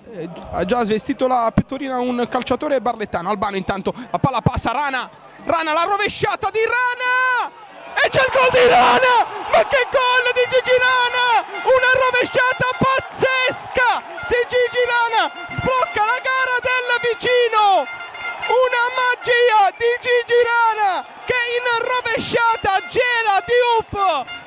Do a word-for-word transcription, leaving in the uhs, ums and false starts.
eh, ha già svestito la pettorina un calciatore barlettano. Albano intanto, la palla passa, Rana, Rana, la rovesciata di Rana e c'è il gol di Rana, ma che gol di Gigi Rana, una rovesciata pazzesca di Gigi Rana, sblocca la gara del vicino, una magia di Gigi Rana che in rovesciata gela Diouf